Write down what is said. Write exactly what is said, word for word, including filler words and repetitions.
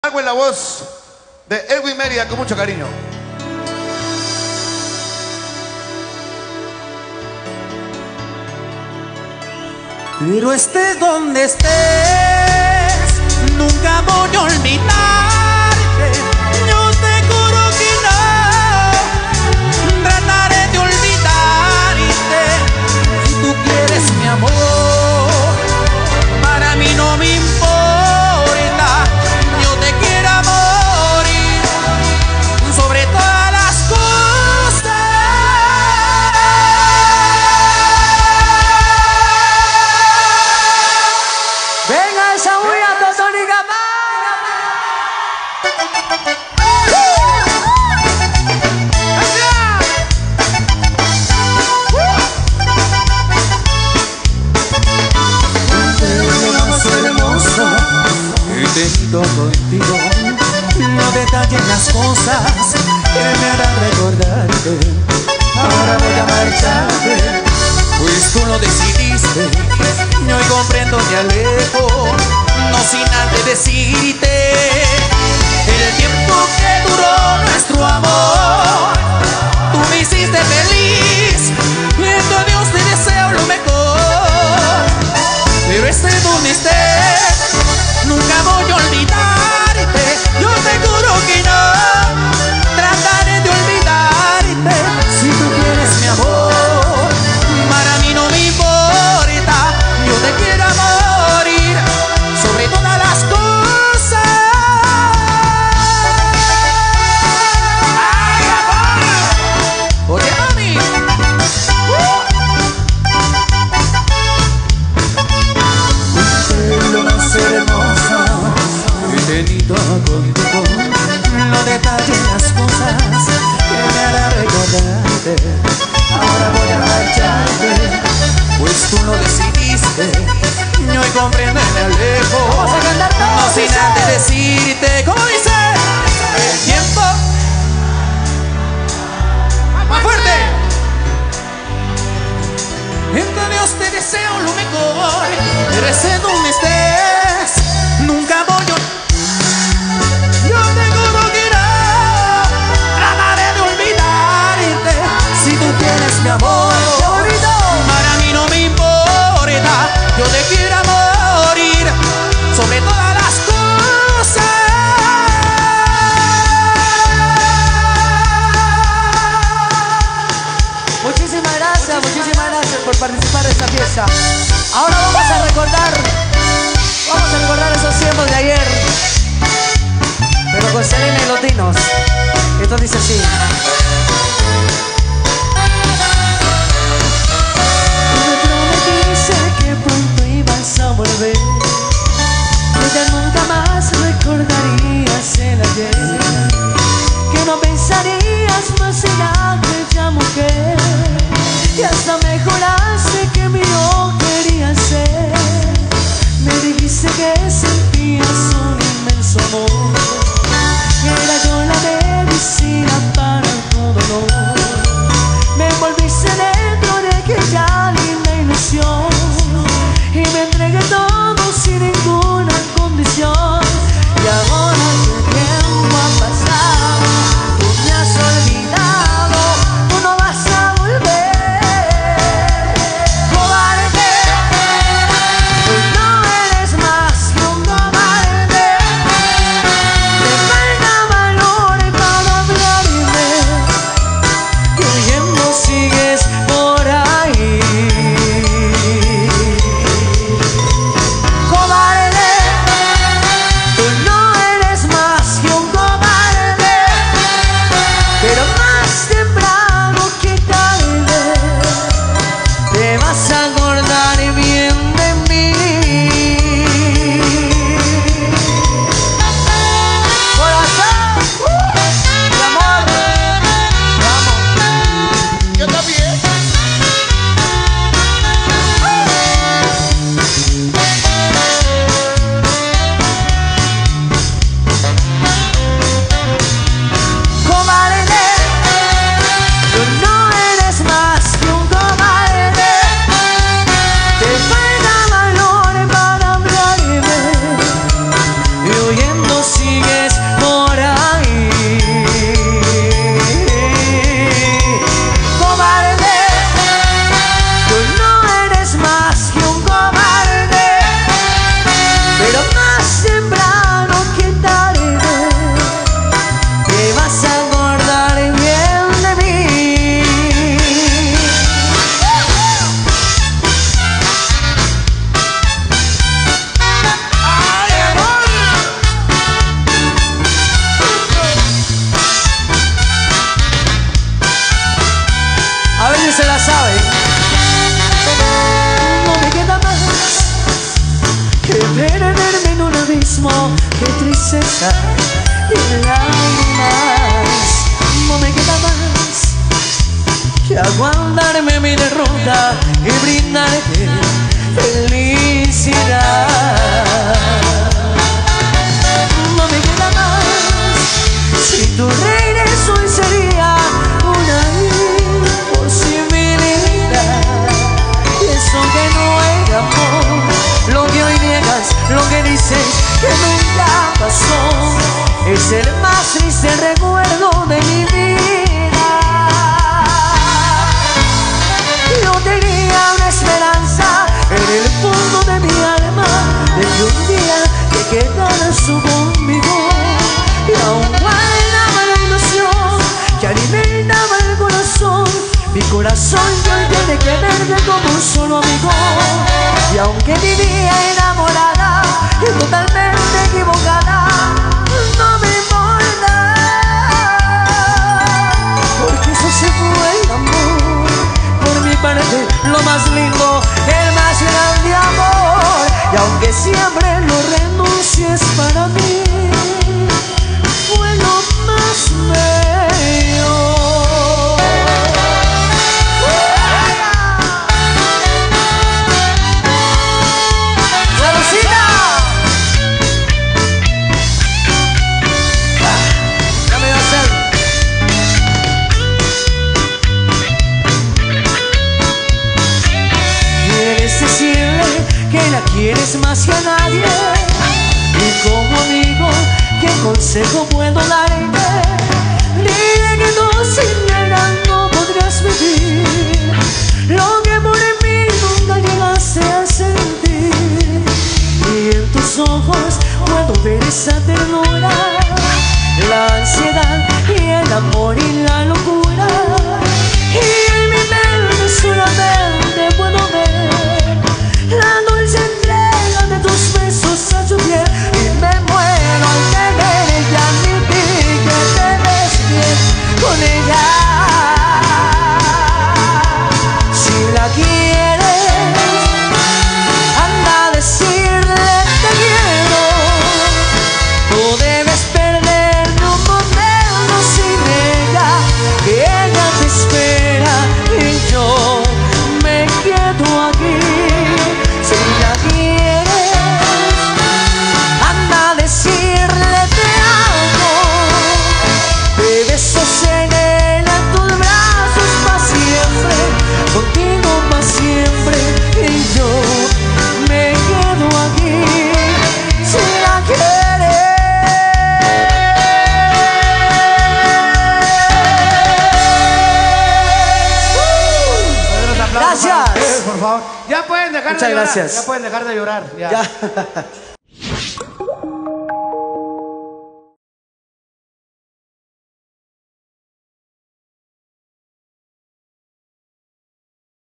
Hago en la voz de Edwin Mérida con mucho cariño. Pero estés donde estés, nunca voy a olvidarte. Yo te juro que no trataré de olvidarte. Si tú quieres mi amor, para mí no me importa. Yo te quiero morir sobre todas las cosas. Venga esa huella, Totónica. Contigo, no detalles las cosas que me harán recordarte. Ahora voy a marcharte, pues tú lo decidiste. Y hoy comprendo, te alejo, no sin antes decirte el tiempo que duró nuestro amor. Tú me hiciste feliz, y en Dios te deseo lo mejor. Pero esté donde estés, nunca voy a olvidarte. Yo te juro que no trataré de olvidarte. Si tú quieres mi amor, para mí no me importa. Yo te quiero morir sobre todas las cosas. ¡Ay, amor! Oye, mami. Usted lo más hermosa he tenido contigo, no detalles las cosas que me harán recordarte. Ahora voy a marcharte, pues tú lo decidiste. Y hoy comprendo y me alejo, no sin antes decirte, como dice, el tiempo. ¡Más fuerte! En Dios te deseo lo mejor, pero esté donde estés, nunca voy a. Yo te juro que no trataré de olvidarte. Si tú quieres mi amor, para mí no me importa. Yo te quiero morir sobre todas las cosas. Muchísimas gracias, muchísimas gracias por participar de esta fiesta. Ahora vamos a recordar, vamos a recordar esos tiempos de ayer, pero con Selena y los Dinos. Esto dice así. Me prometiste que pronto ibas a volver, que ya nunca más recordarías el ayer, que no pensarías más en aquella mujer, y hasta me juraste que mi yo quería ser. Me dijiste que sentías un inmenso amor, que era yo la medicina para tu tristeza y lágrimas. No me queda más que aguantarme mi derrota y brindarte felicidad. No me queda más, si tu regreso hoy sería una imposibilidad. Y eso que no era amor, lo que hoy niegas, lo que dices que nunca pasó, es el más triste recuerdo de mi vida. Yo tenía una esperanza en el fondo de mi alma de que un día te quedaras tú conmigo, y aún guardaba la ilusión que alimentaba el corazón. Mi corazón hoy tiene que verte como un solo amigo, y aunque vivía enamorada y totalmente equivocada, no me importa, porque eso se fue el amor. Por mi parte, lo más lindo, el más grande amor, y aunque siempre lo renuncies para mí, fue lo más bello. Que la quieres más que a nadie, y como amigo, ¿qué consejo puedo darte? Dile que tú sin ella no podrás vivir lo que por mí nunca llegaste a sentir. Y en tus ojos puedo ver esa ternura, la ansiedad y el amor y la locura, y en mi mente solamente puedo ver la dulce entrega de tus besos a su piel, y me muero al tener que admitir que te ves bien con ella. Si la quieres, anda a decirle te quiero. No debes perder ni un momento sin ella, que ella te espera y yo me quedo aquí. Si la quieres, anda a decirle te amo. Bebé, sosegada en tus brazos pa' siempre, contigo pa' siempre, y yo me quedo aquí. Si la quieres. Uh, Gracias. por favor. Ya pueden dejar Muchas de llorar. gracias. Ya pueden dejar de llorar. Ya. Ya.